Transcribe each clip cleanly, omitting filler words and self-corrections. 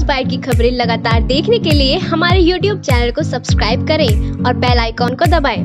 Bite की खबरें लगातार देखने के लिए हमारे YouTube चैनल को सब्सक्राइब करें और बेल आइकॉन को दबाएं।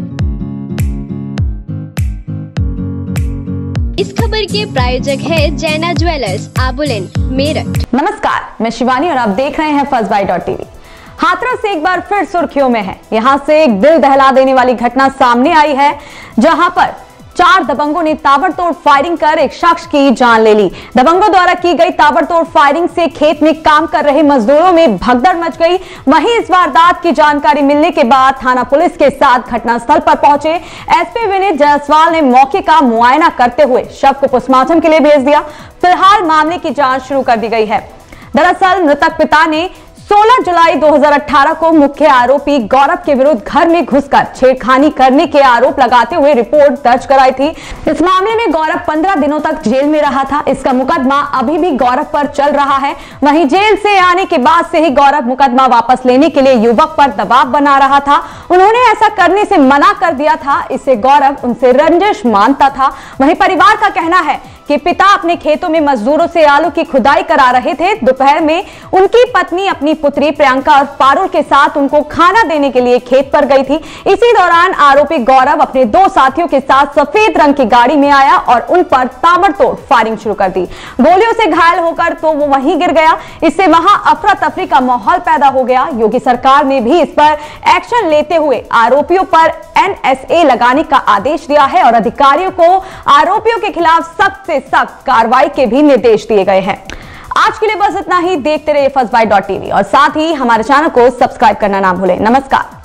इस खबर के प्रायोजक है जैना ज्वेलर्स, आबुलेन, मेरठ। नमस्कार, मैं शिवानी और आप देख रहे हैं fazbite.tv। हाथरस एक बार फिर सुर्खियों में है। यहां से एक दिल दहला देने वाली घटना सामने आई है, जहां पर 4 दबंगों ने ताबड़तोड़ फायरिंग कर एक शख्स की जान ले ली। दबंगों द्वारा की गई ताबड़तोड़ फायरिंग से खेत में काम कर रहे मजदूरों में भगदड़ मच गई। वहीं इस वारदात की जानकारी मिलने के बाद थाना पुलिस के साथ घटनास्थल पर पहुंचे एसपी विनीत जायसवाल ने मौके का मुआयना करते हुए शव को पोस्टमार्टम के लिए भेज दिया। फिलहाल मामले की जांच शुरू कर दी गई है। दरअसल मृतक पिता ने 16 जुलाई 2018 को मुख्य आरोपी गौरव के विरुद्ध घर में घुसकर छेड़खानी करने के आरोप लगाते हुए रिपोर्ट दर्ज कराई थी। इस मामले में गौरव 15 दिनों तक जेल में रहा था। इसका मुकदमा अभी भी गौरव पर चल रहा है। वहीं जेल से आने के बाद से ही गौरव मुकदमा वापस लेने के लिए युवक पर दबाव बना रहा था। उन्होंने ऐसा करने से मना कर दिया था। इससे गौरव उनसे रंजिश मानता था। वहीं परिवार का कहना है कि पिता अपने खेतों में मजदूरों से आलू की खुदाई करा रहे थे। दोपहर में उनकी पत्नी अपनी पुत्री प्रियंका और पारुल के साथ उनको खाना देने के लिए खेत पर गई थी। इसी दौरान आरोपी गौरव अपने 2 साथियों के साथ सफेद रंग की गाड़ी में आया और उन पर ताबड़तोड़ फायरिंग शुरू कर दी। गोलियों से घायल होकर तो वो वहीं गिर गया। इससे वहां अफरा तफरी का माहौल पैदा हो गया। योगी सरकार ने भी इस पर एक्शन लेते हुए आरोपियों पर NSA लगाने का आदेश दिया है और अधिकारियों को आरोपियों के खिलाफ सख्त से सख्त कार्रवाई के भी निर्देश दिए गए हैं। आज के लिए बस इतना ही। देखते रहिए fazbite.tv और साथ ही हमारे चैनल को सब्सक्राइब करना ना भूलें। नमस्कार।